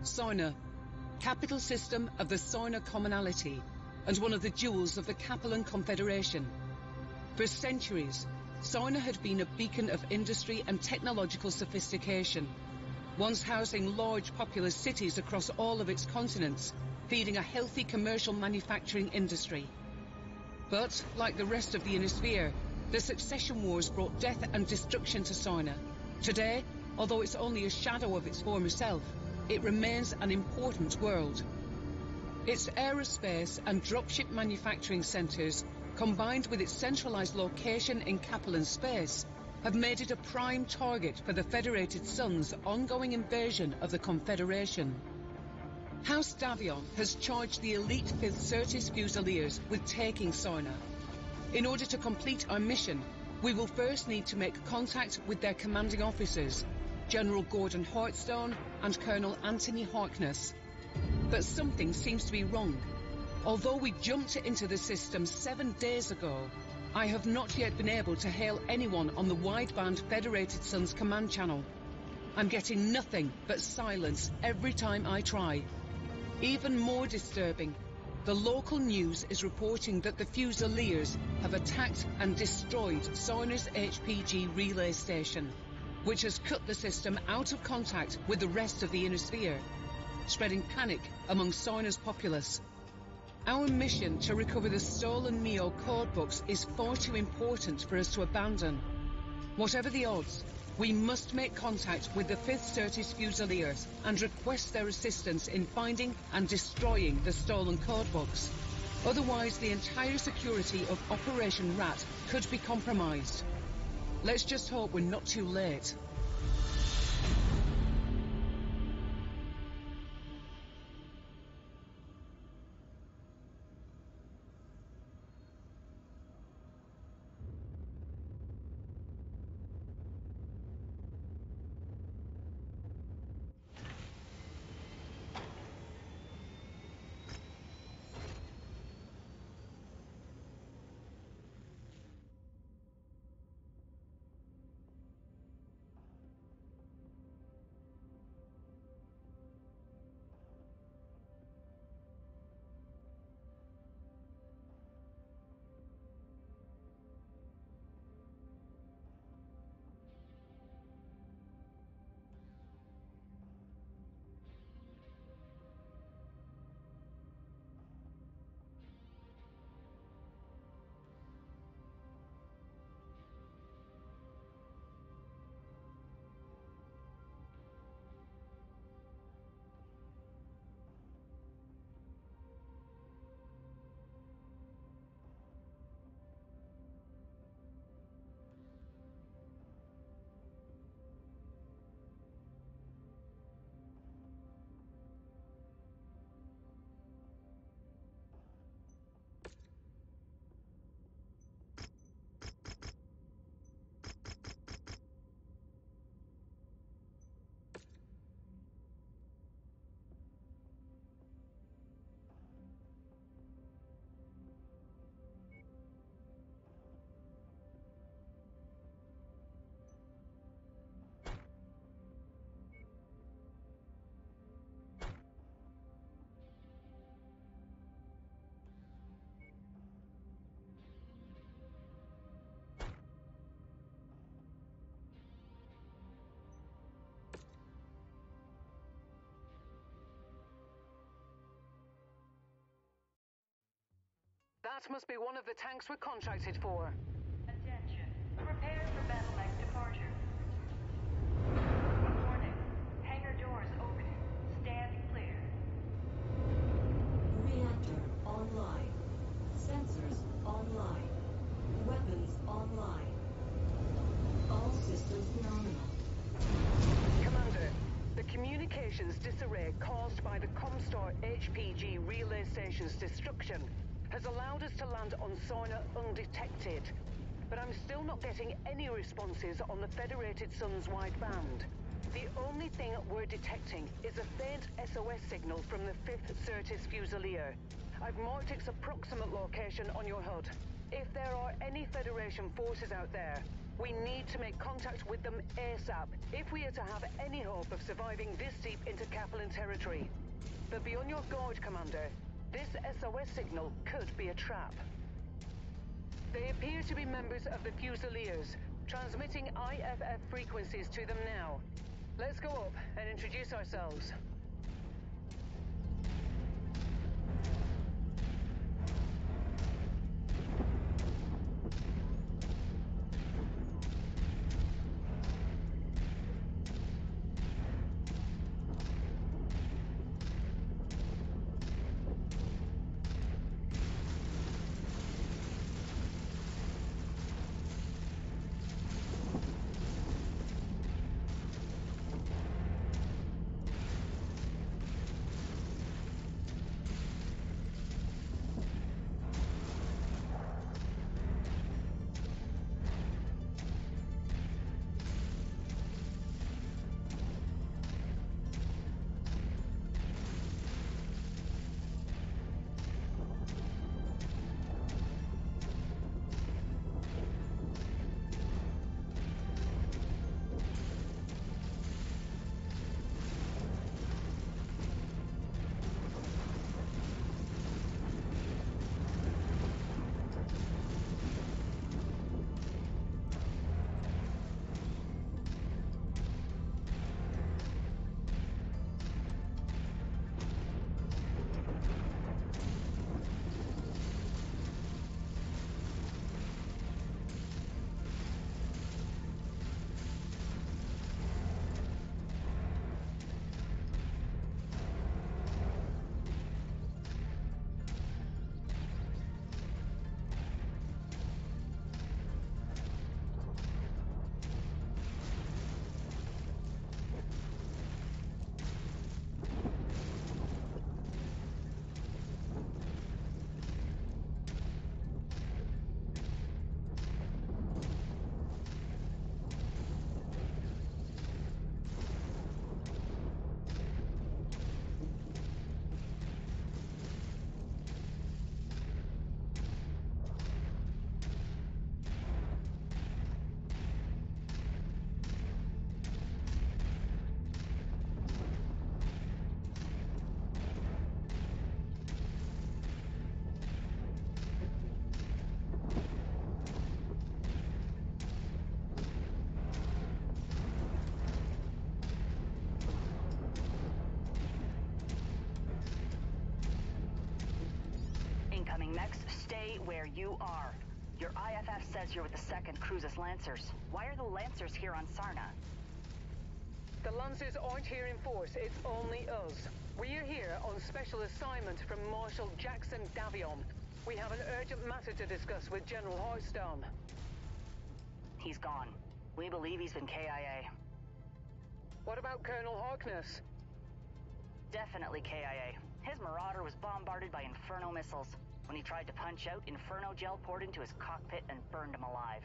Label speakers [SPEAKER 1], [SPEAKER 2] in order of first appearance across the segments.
[SPEAKER 1] Soina, capital system of the Soina Commonalty and one of the jewels of the Capellan Confederation. For centuries, Soina had been a beacon of industry and technological sophistication, once housing large populous cities across all of its continents, feeding a healthy commercial manufacturing industry. But, like the rest of the Ionosphere, the succession wars brought death and destruction to Soina. Today, although it's only a shadow of its former self, it remains an important world. Its aerospace and dropship manufacturing centres, combined with its centralised location in Capellan space, have made it a prime target for the Federated Sun's ongoing invasion of the Confederation. House Davion has charged the elite 5th Certis Fusiliers with taking Soina. In order to complete our mission, we will first need to make contact with their commanding officers, General Gordon Hartstone and Colonel Anthony Harkness. But something seems to be wrong. Although we jumped into the system 7 days ago, I have not yet been able to hail anyone on the wideband Federated Sun's command channel. I'm getting nothing but silence every time I try. Even more disturbing, the local news is reporting that the Fusiliers have attacked and destroyed Soina's HPG relay station, which has cut the system out of contact with the rest of the Ionosphere, spreading panic among Soina's populace. Our mission to recover the stolen Neo codebooks is far too important for us to abandon. Whatever the odds, we must make contact with the 5th Certis Fusiliers and request their assistance in finding and destroying the stolen codebooks. Otherwise, the entire security of Operation Rat could be compromised. Let's just hope we're not too late. That must be one of the tanks we're contracted for.
[SPEAKER 2] Attention. Prepare for battle-like departure. Warning. Hangar doors opening. Stand clear.
[SPEAKER 3] Reactor online. Sensors online. Weapons online. All systems nominal.
[SPEAKER 1] Commander, the communications disarray caused by the Comstar HPG relay station's destruction has allowed us to land on Soina undetected. But I'm still not getting any responses on the Federated Sun's wideband. The only thing we're detecting is a faint SOS signal from the 5th Certis Fusilier. I've marked its approximate location on your HUD. If there are any Federation forces out there, We need to make contact with them ASAP if we are to have any hope of surviving this deep into Kaplan territory. But be on your guard, Commander. This SOS signal could be a trap. They appear to be members of the Fusiliers, transmitting IFF frequencies to them now. Let's go up and introduce ourselves.
[SPEAKER 4] Stay where you are. Your IFF says you're with the 2nd Cruises Lancers. Why are the Lancers here on Sarna?
[SPEAKER 1] The Lancers aren't here in force, it's only us. We're here on special assignment from Marshal Jackson Davion. We have an urgent matter to discuss with General Hearthstone.
[SPEAKER 4] He's gone. We believe he's been KIA.
[SPEAKER 1] What about Colonel Harkness?
[SPEAKER 4] Definitely KIA. His Marauder was bombarded by Inferno missiles. When he tried to punch out, Inferno gel poured into his cockpit and burned him alive.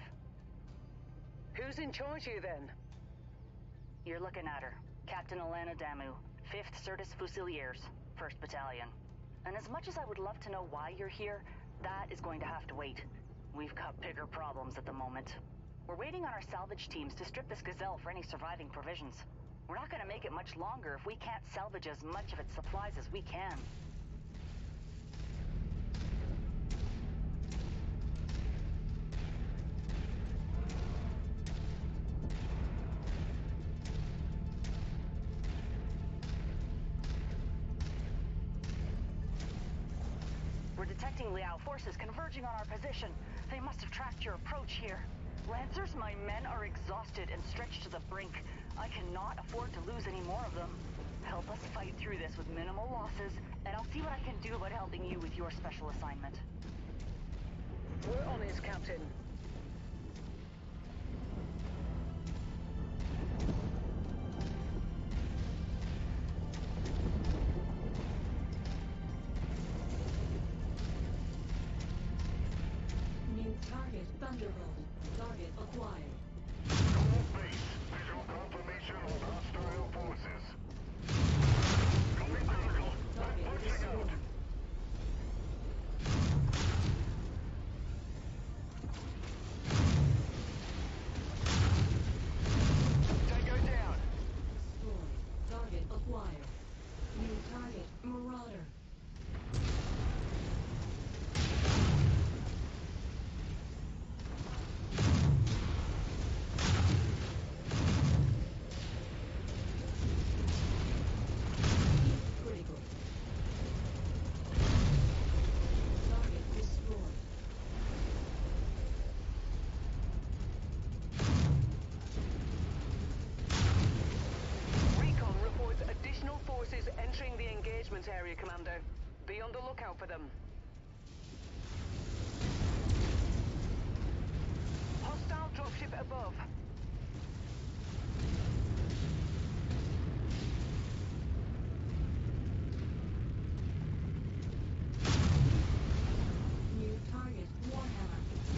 [SPEAKER 1] Who's in charge here then?
[SPEAKER 4] You're looking at her. Captain Elena Damu, 5th Certus Fusiliers, 1st Battalion. And as much as I would love to know why you're here, that is going to have to wait. We've got bigger problems at the moment. We're waiting on our salvage teams to strip this Gazelle for any surviving provisions. We're not going to make it much longer if we can't salvage as much of its supplies as we can. We're detecting Liao forces converging on our position. They must have tracked your approach here. Lancers, my men are exhausted and stretched to the brink. I cannot afford to lose any more of them. Help us fight through this with minimal losses, and I'll see what I can do about helping you with your special assignment.
[SPEAKER 1] We're on it, Captain.
[SPEAKER 3] New target Thunderbolt. Target acquired.
[SPEAKER 5] Gold base. Visual confirmation on hostile forces. Going vertical.
[SPEAKER 3] Target
[SPEAKER 5] Pushing
[SPEAKER 3] destroyed.
[SPEAKER 5] out.
[SPEAKER 1] movement area, Commander. Be on the lookout for them. Hostile dropship above.
[SPEAKER 3] New target Warhammer.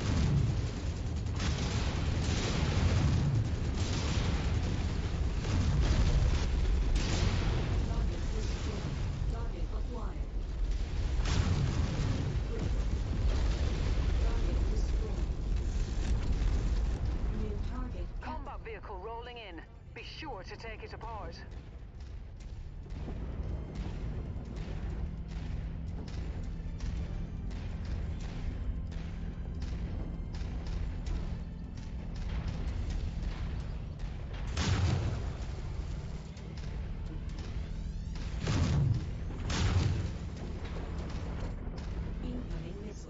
[SPEAKER 3] Target destroyed. Target acquired. Target destroyed. New target
[SPEAKER 1] Combat vehicle rolling in. Be sure to take it apart.
[SPEAKER 3] incoming missile.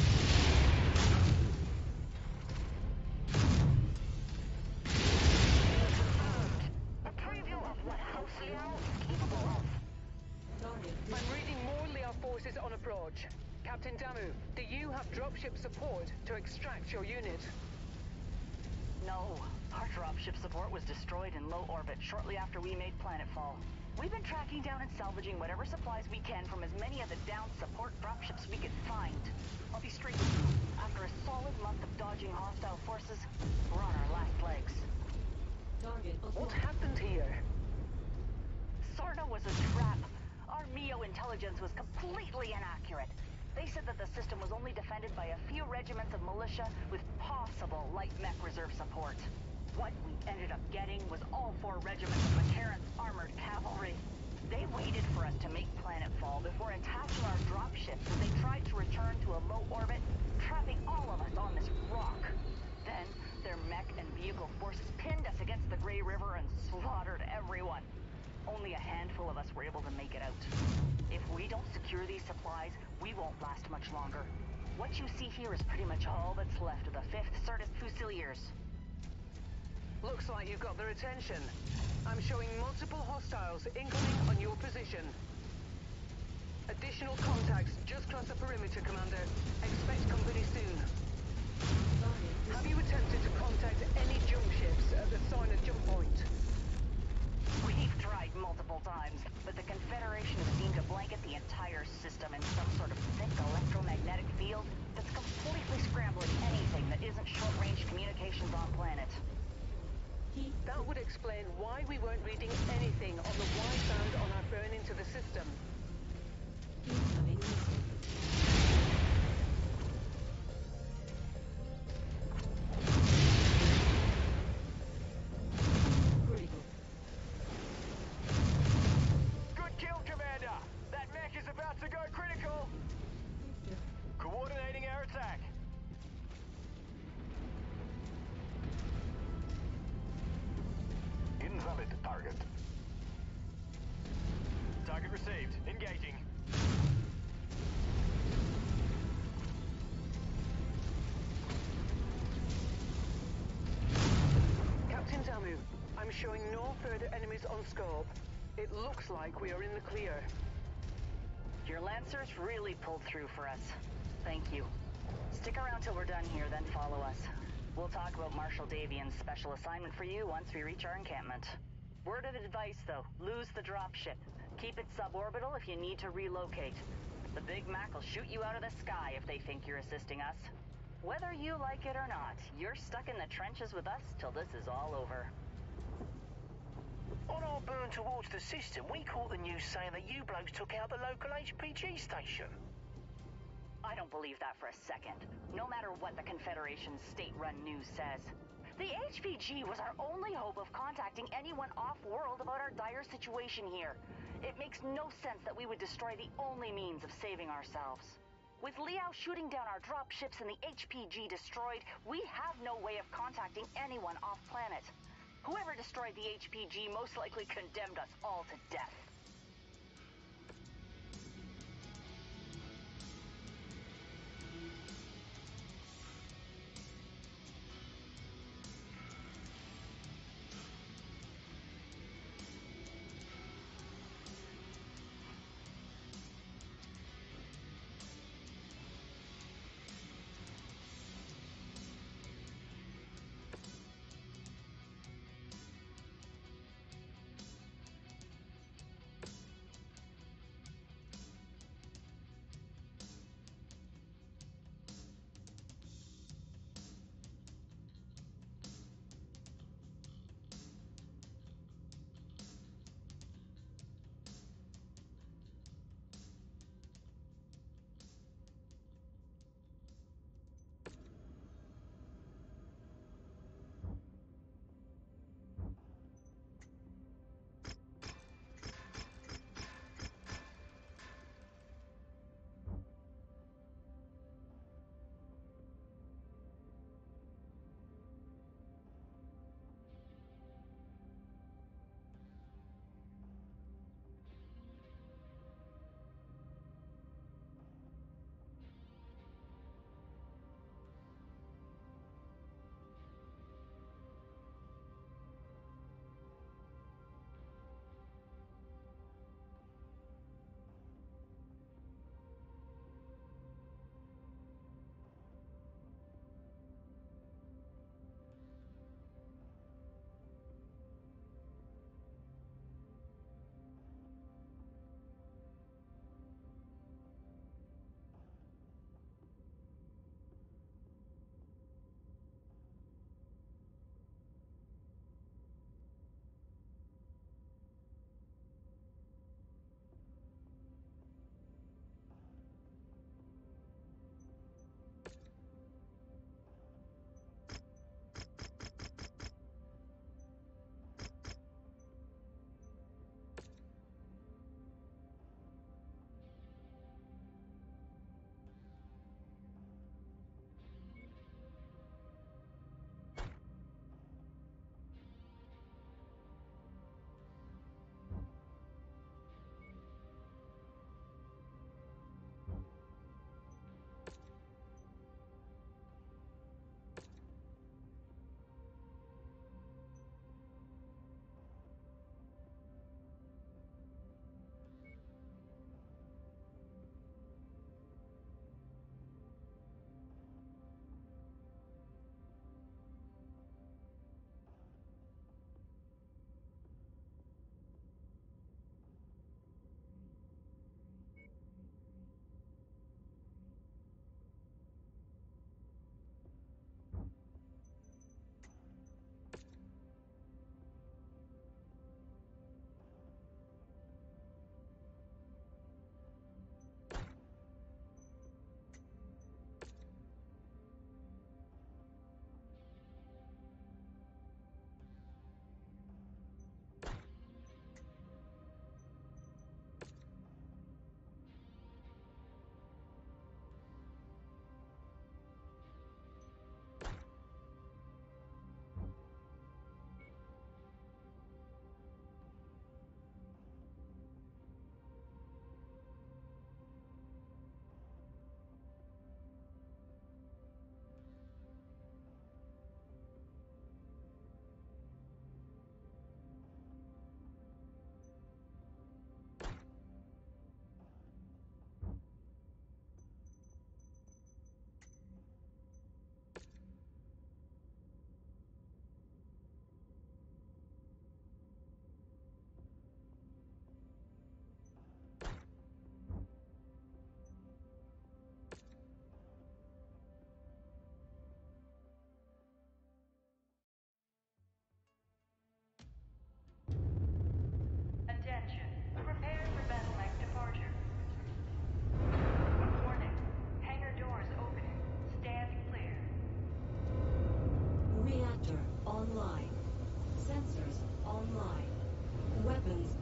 [SPEAKER 2] A preview of what House Liao is capable of.
[SPEAKER 3] Target
[SPEAKER 1] I'm reading more Liao forces on approach. Captain Damu, do you have dropship support to extract your unit?
[SPEAKER 4] No, our dropship support was destroyed in low orbit shortly after we made planetfall. We've been tracking down and salvaging whatever supplies we can from as many of the downed support dropships we could find. I'll be straight with you. After a solid month of dodging hostile forces, we're on our last legs.
[SPEAKER 3] target
[SPEAKER 1] What
[SPEAKER 3] acquired.
[SPEAKER 1] happened here?
[SPEAKER 4] Sorna was a trap. Our MEO intelligence was completely inaccurate. They said that the system was only defended by a few regiments of militia with possible light mech reserve support. What we ended up getting was all 4 regiments of McCarran's armored cavalry. They waited for us to make planetfall before attacking our dropships as they tried to return to a low orbit, trapping all of us on this rock. Then, their mech and vehicle forces pinned us against the Grey River and slaughtered everyone. Only a handful of us were able to make it out. If we don't secure these supplies, we won't last much longer. What you see here is pretty much all that's left of the 5th Certus Fusiliers.
[SPEAKER 1] Looks like you've got their attention. I'm showing multiple hostiles incoming on your position. Additional contacts just crossed the perimeter, Commander. Expect company soon.
[SPEAKER 3] Target
[SPEAKER 1] Have you attempted to contact any jump ships at the Sorna jump point?
[SPEAKER 4] We've tried multiple times, but the Confederation has seemed to blanket the entire system in some sort of thick electromagnetic field that's completely scrambling anything that isn't short-range communications on planet.
[SPEAKER 3] heat
[SPEAKER 1] That would explain why we weren't reading anything on the wideband on our burn into the system.
[SPEAKER 3] incoming missile. Critical.
[SPEAKER 5] Good kill, Commander! That mech is about to go critical! Coordinating our attack. Invalid target. Target received. Engaging.
[SPEAKER 1] Captain Damu, I'm showing no further enemies on scope. It looks like we are in the clear.
[SPEAKER 4] Your Lancers really pulled through for us. Thank you. Stick around till we're done here, then follow us. We'll talk about Marshal Davian's special assignment for you once we reach our encampment. Word of advice, though, lose the dropship. Keep it suborbital if you need to relocate. The Big Mac will shoot you out of the sky if they think you're assisting us. Whether you like it or not, you're stuck in the trenches with us till this is all over.
[SPEAKER 6] On our burn towards the system, we caught the news saying that you blokes took out the local HPG station.
[SPEAKER 4] I don't believe that for a second, no matter what the Confederation's state-run news says. The HPG was our only hope of contacting anyone off-world about our dire situation here. It makes no sense that we would destroy the only means of saving ourselves. With Liao shooting down our dropships and the HPG destroyed, we have no way of contacting anyone off-planet. Whoever destroyed the HPG most likely condemned us all to death.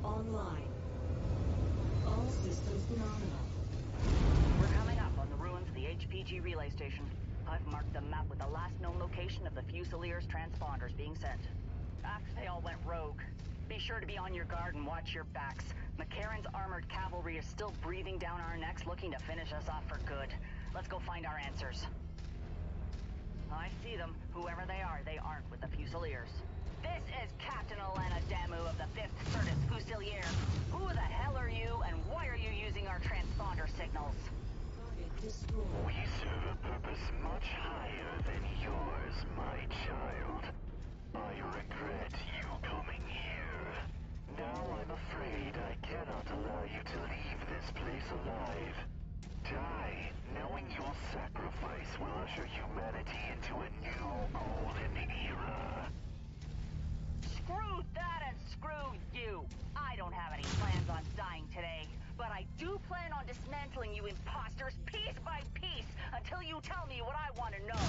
[SPEAKER 3] online. All systems nominal.
[SPEAKER 4] We're coming up on the ruins of the HPG relay station. I've marked the map with the last known location of the Fusiliers transponders being sent. After they all went rogue, be sure to be on your guard and watch your backs. McCarran's armored cavalry is still breathing down our necks looking to finish us off for good. Let's go find our answers. I see them. Whoever they aren't with the Fusiliers. This is Captain Elena Damu of the 5th Certus Fusiliers. Who the hell are you, and why are you using our transponder signals?
[SPEAKER 3] Target destroyed.
[SPEAKER 7] We serve a purpose much higher than yours, my child. I regret you coming here. Now I'm afraid I cannot allow you to leave this place alive. Die, knowing your sacrifice will usher humanity into a new golden era.
[SPEAKER 4] Screw that and screw you! I don't have any plans on dying today, but I do plan on dismantling you imposters piece by piece until you tell me what I want to know.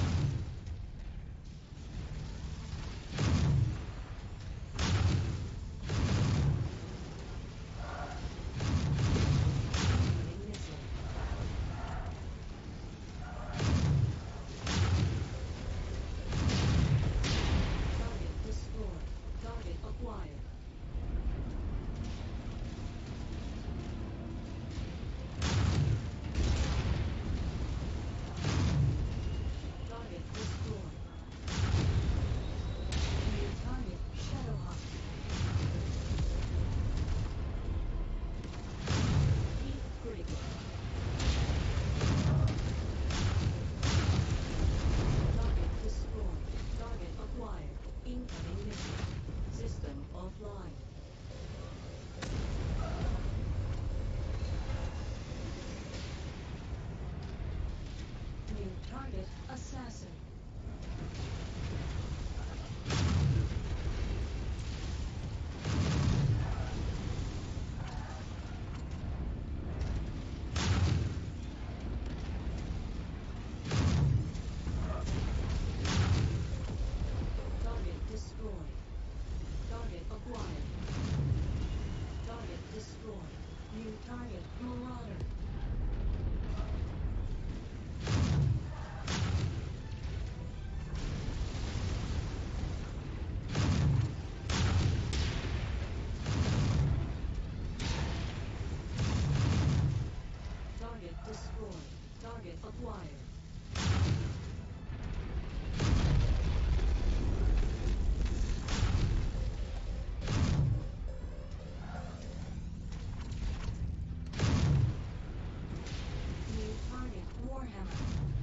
[SPEAKER 3] Incoming missile. Target destroyed. Target acquired. Target destroyed. New target Shadowhawk. Heat critical. Target destroyed. Target acquired. Incoming missile. System offline. New target assassin. Target destroyed. Target acquired. Target destroyed. New target Marauder. Target destroyed. Target acquired. New target Warhammer.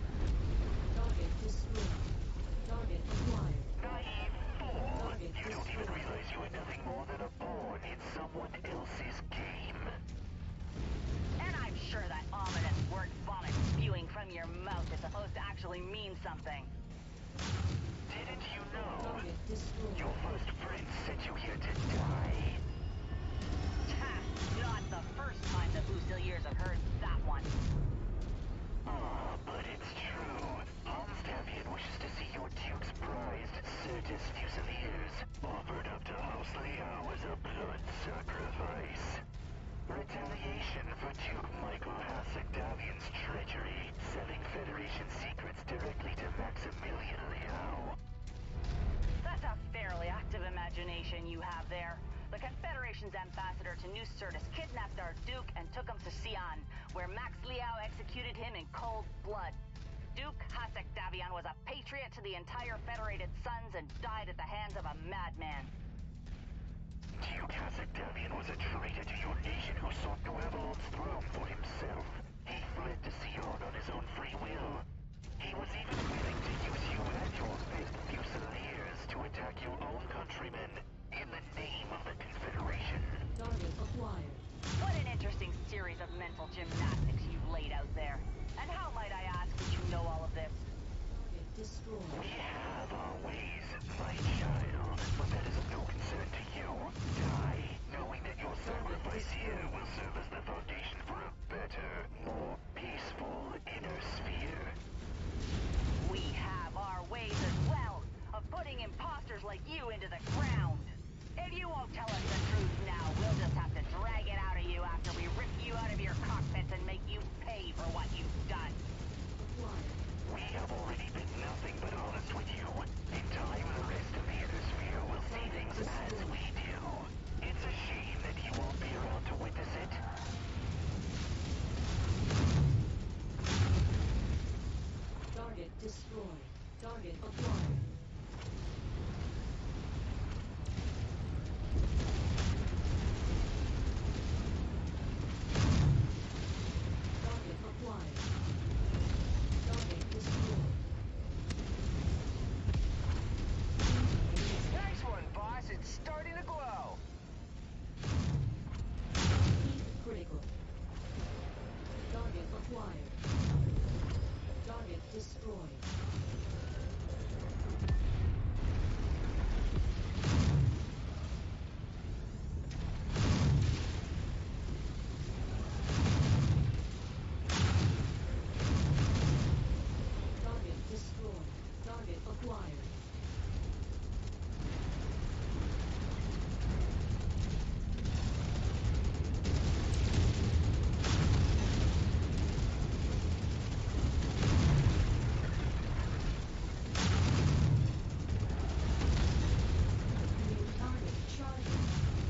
[SPEAKER 3] Target destroyed. Target acquired.
[SPEAKER 7] Naive fool!
[SPEAKER 3] Target
[SPEAKER 7] You don't even
[SPEAKER 3] destroyed.
[SPEAKER 7] realize you are nothing more than a pawn in someone else's game.
[SPEAKER 4] And I'm sure that ominous word vomit spewing from your mouth is supposed to actually mean something.
[SPEAKER 7] Didn't you know?
[SPEAKER 3] Target destroyed.
[SPEAKER 7] Your first friend sent you here to die.
[SPEAKER 4] Ha! Not the first time the Fusiliers have heard that one.
[SPEAKER 7] Ah, but it's true. Hans Davian wishes to see your Duke's prized Certus Fusiliers offered up to House Liao as a blood sacrifice. Retaliation for Duke Michael Hasek Davian's treachery, selling Federation secrets directly to Maximilian Liao.
[SPEAKER 4] That's a fairly active imagination you have there. The Confederation's ambassador to New Certus kidnapped our Duke and took him to Xi'an, where Max Liao executed him in cold blood. Duke Hasek Davian was a patriot to the entire Federated Sons and died at the hands of a madman.
[SPEAKER 7] Duke Hasek Davian was a traitor to your nation who sought Avalon's throne for himself. He fled to Sion on his own free will. He was even willing to use you and your 5th Fusiliers to attack your own countrymen in the name of the Confederation.
[SPEAKER 3] Target acquired.
[SPEAKER 4] What an interesting series of mental gymnastics you've laid out there. And how, might I ask, did you know all of this?
[SPEAKER 3] Target destroyed.
[SPEAKER 7] We have our ways, my child, but that is of no concern to you. Die, knowing that your sacrifice here will serve as the foundation for a better, more peaceful inner sphere.
[SPEAKER 4] We have our ways as well, of putting imposters like you into the ground. If you won't tell us the truth now, we'll just have
[SPEAKER 3] Target acquired. Target acquired. Target destroyed.
[SPEAKER 5] Nice one, boss. It's starting to glow.
[SPEAKER 3] Heat critical. Target acquired. Target destroyed. Target destroyed. Target acquired. New target charging.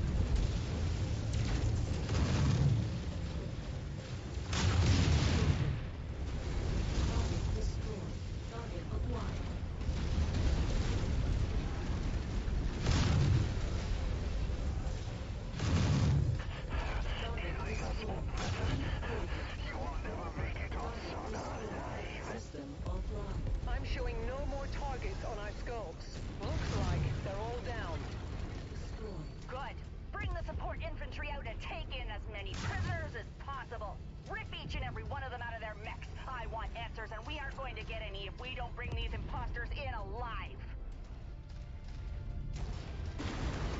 [SPEAKER 3] Target destroyed. Target acquired. Target destroyed. Heat critical.
[SPEAKER 7] You will never make it on
[SPEAKER 3] Target
[SPEAKER 7] Sona
[SPEAKER 3] destroyed.
[SPEAKER 7] alive.
[SPEAKER 3] System offline.
[SPEAKER 8] I'm showing no more targets on our skulls. Looks like they're all down.
[SPEAKER 3] Destroyed.
[SPEAKER 4] Good. Bring the support infantry out and take in as many prisoners as possible. Rip each and every one of them out of their mechs. I want answers, and we aren't going to get any if we don't bring these imposters in alive.